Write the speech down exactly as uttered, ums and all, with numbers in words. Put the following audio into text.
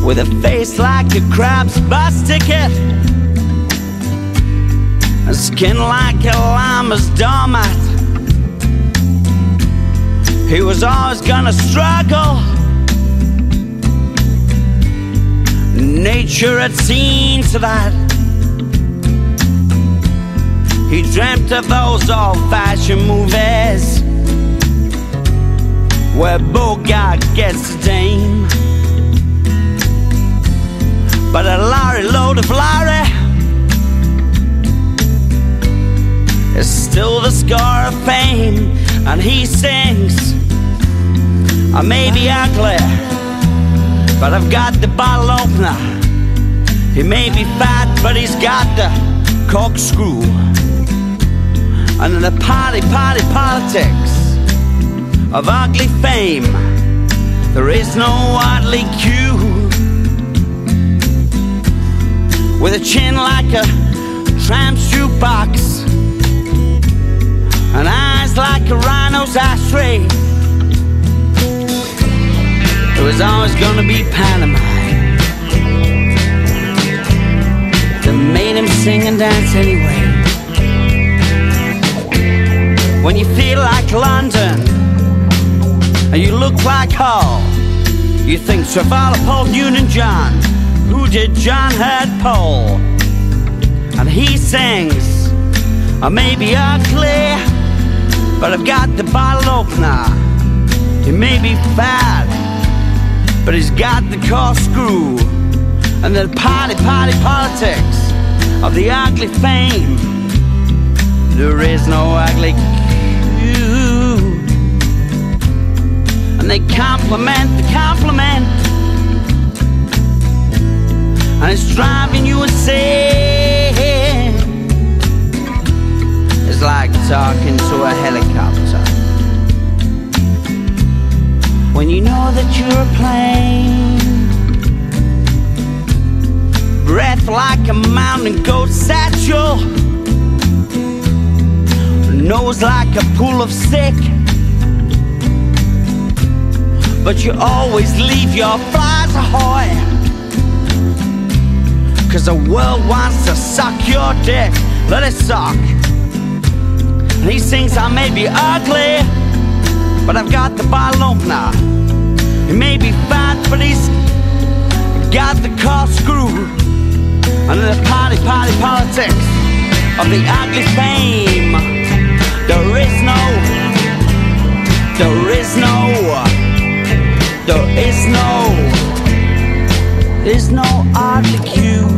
with a face like a crab's bus ticket, a skin like a llama's doormat. He was always gonna struggle. Nature had seen to that. He dreamt of those old-fashioned movies where Bogart gets the dame, but a lorry load of lorry is still the scar of fame. And he sings, I may be ugly, but I've got the bottle opener. He may be fat, but he's got the corkscrew. And in the party, party politics of ugly fame, there is no oddly Q. With a chin like a tramp's jukebox and eyes like a rhino's ashtray, it was always gonna be pantomime that made him sing and dance anyway. When you feel like London and you look like Hull, you think Travolta, Paul Newton-John. Who did John Hurt Pole? And he sings, I may be ugly, but I've got the bottle opener. He may be fat, but he's got the corkscrew. And the party, party politics of the ugly fame, there is no ugly Q. And they compliment the compliment, and it's driving you insane. It's like talking to a helicopter when you know that you're a plane. Breath like a mountain goat satchel, nose like a pool of sick, but you always leave your flies ahoy, 'cause the world wants to suck your dick. Let it suck. And he sings, I may be ugly, but I've got the bottle opener. He may be fat, but he's got the corkscrew. And in the party, party politics of the ugly fame, there is no, there is no, there is no, there's no ugly Q.